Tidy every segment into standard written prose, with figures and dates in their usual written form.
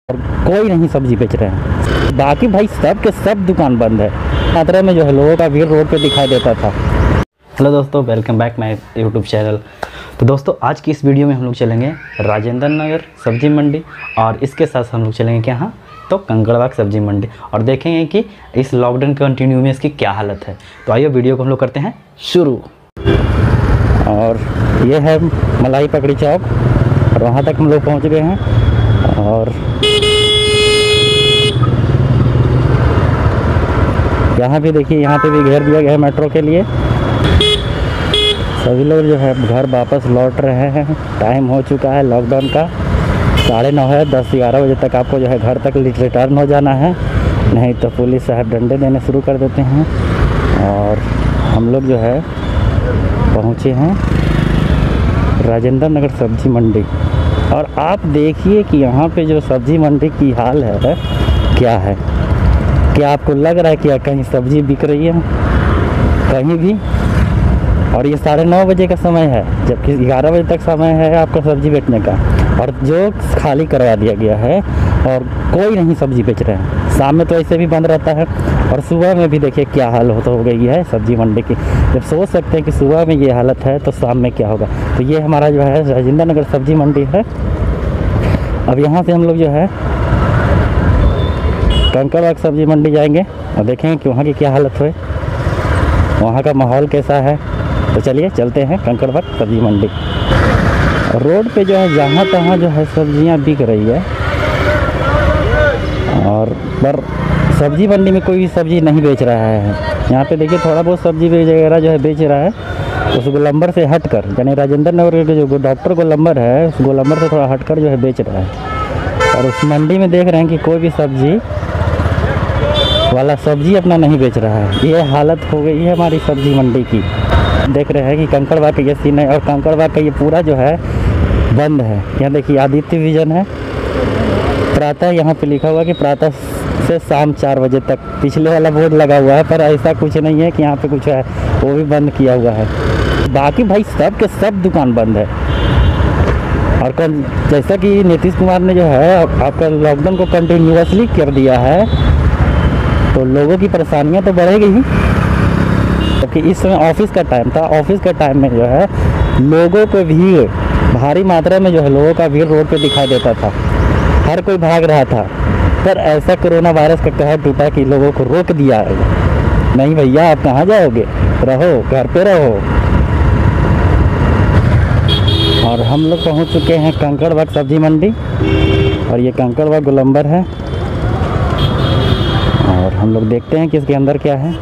कोई नहीं सब्जी बेच रहे हैं। बाकी भाई सब के सब दुकान बंद है। मात्रा में जो है लोगों का भीड़ रोड पे दिखाई देता था। हेलो दोस्तों, welcome back my YouTube channel. तो दोस्तों आज की इस वीडियो में हम लोग चलेंगे राजेंद्र नगर सब्जी मंडी और इसके साथ हम लोग चलेंगे क्या तो कंकड़बाग सब्जी मंडी और देखेंगे कि इस लॉकडाउन कंटिन्यू में इसकी क्या हालत है। तो आइए वीडियो को हम लोग करते हैं शुरू। और ये है मलाई पकड़ी चौक और वहाँ तक हम लोग पहुँच गए हैं। और यहाँ भी देखिए, यहाँ पे भी घेर दिया गया है मेट्रो के लिए। सभी लोग जो है घर वापस लौट रहे हैं। टाइम हो चुका है लॉकडाउन का, 9:30 है। 10-11 बजे तक आपको जो है घर तक रिटर्न हो जाना है, नहीं तो पुलिस साहब डंडे देने शुरू कर देते हैं। और हम लोग जो है पहुँचे हैं राजेंद्र नगर सब्जी मंडी। और आप देखिए कि यहाँ पे जो सब्जी मंडी की हाल है क्या है। क्या आपको लग रहा है कि कहीं सब्जी बिक रही है कहीं भी? और ये 9:30 बजे का समय है, जबकि 11 बजे तक समय है आपका सब्जी बेचने का, और जो खाली करवा दिया गया है और कोई नहीं सब्जी बेच रहे हैं। शाम में तो ऐसे भी बंद रहता है और सुबह में भी देखिए क्या हाल हो गई है सब्जी मंडी की। जब सोच सकते हैं कि सुबह में ये हालत है तो शाम में क्या होगा। तो ये हमारा जो है राजेंद्र नगर सब्जी मंडी है। अब यहाँ से हम लोग जो है कंकड़बाग सब्जी मंडी जाएंगे और देखेंगे कि वहाँ की क्या हालत है, वहाँ का माहौल कैसा है। तो चलिए चलते हैं कंकड़बाग सब्जी मंडी। रोड पे जो है जहाँ तहाँ जो है सब्जियाँ बिक रही है, और पर सब्जी मंडी में कोई भी सब्जी नहीं बेच रहा है। यहाँ पे देखिए थोड़ा बहुत सब्जी वगैरह जो है बेच रहा है, उस गोलंबर से हटकर, यानी राजेंद्र नगर के जो डॉक्टर गोलंबर है उस गोलंबर से थोड़ा हटकर जो है बेच रहा है। और उस मंडी में देख रहे हैं कि कोई भी सब्जी वाला सब्जी अपना नहीं बेच रहा है। ये हालत हो गई है हमारी सब्जी मंडी की। देख रहे हैं कि कंकड़बाग का ये सीन है और कंकड़बाग का ये पूरा जो है बंद है। यहाँ देखिए आदित्य विजन है, प्रातः यहाँ पे लिखा हुआ कि प्रातः से शाम 4 बजे तक। पिछले वाला बोर्ड लगा हुआ है, पर ऐसा कुछ नहीं है कि यहाँ पे कुछ है, वो भी बंद किया हुआ है। बाकी भाई सब के सब दुकान बंद है। और कल जैसा कि नीतीश कुमार ने जो है आपका लॉकडाउन को कंटिन्यूसली कर दिया है, तो लोगों की परेशानियाँ तो बढ़ेगी ही। क्योंकि इस समय ऑफिस का टाइम था, ऑफिस के टाइम में जो है लोगों को भीड़, भारी मात्रा में जो है लोगों का भीड़ रोड पे दिखाई देता था। हर कोई भाग रहा था, पर ऐसा कोरोना वायरस का कहर टूटा कि लोगों को रोक दिया है। नहीं भैया, आप कहाँ जाओगे, रहो घर पे रहो। और हम लोग पहुँच चुके हैं कंकड़बाग सब्जी मंडी, और ये कंकड़बाग गोलंबर है। और हम लोग देखते हैं कि इसके अंदर क्या है।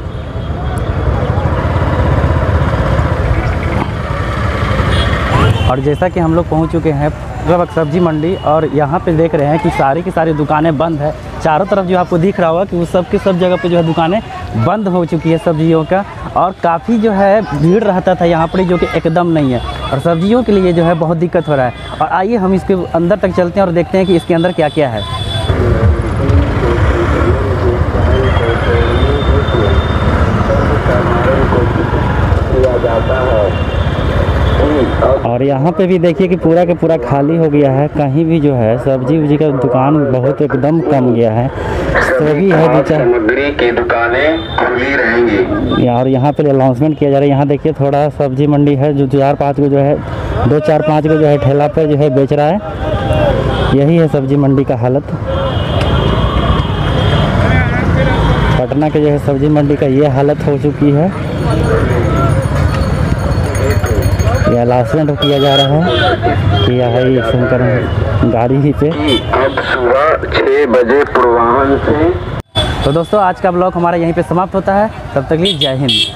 और जैसा कि हम लोग पहुंच चुके हैं कंकड़बाग सब्जी मंडी, और यहाँ पे देख रहे हैं कि सारी की सारी दुकानें बंद है। चारों तरफ जो आपको दिख रहा होगा कि वो सब की सब जगह पे जो है दुकानें बंद हो चुकी है सब्जियों का। और काफ़ी जो है भीड़ रहता था यहाँ पर, जो कि एकदम नहीं है, और सब्जियों के लिए जो है बहुत दिक्कत हो रहा है। और आइए हम इसके अंदर तक चलते हैं और देखते हैं कि इसके अंदर क्या क्या है। और यहाँ पे भी देखिए कि पूरा का पूरा खाली हो गया है। कहीं भी जो है सब्जी उब्जी का दुकान बहुत एकदम कम गया है। सभी है सामग्री की दुकानें खुली रहेंगी। और यहाँ पे अनाउंसमेंट किया जा रहा है। यहाँ देखिए थोड़ा सब्जी मंडी है जो 4-5 को जो है 2-4-5 को जो है ठेला पे जो है बेच रहा है। यही है सब्जी मंडी का हालत। पटना के जो है सब्जी मंडी का ये हालत हो चुकी है। यह अनाउंसमेंट किया जा रहा है कि यह सुनकर गाड़ी ही पे अब सुबह 6 बजे पूर्वाह्न से। तो दोस्तों आज का ब्लॉग हमारा यहीं पे समाप्त होता है। तब तक के लिए जय हिंद।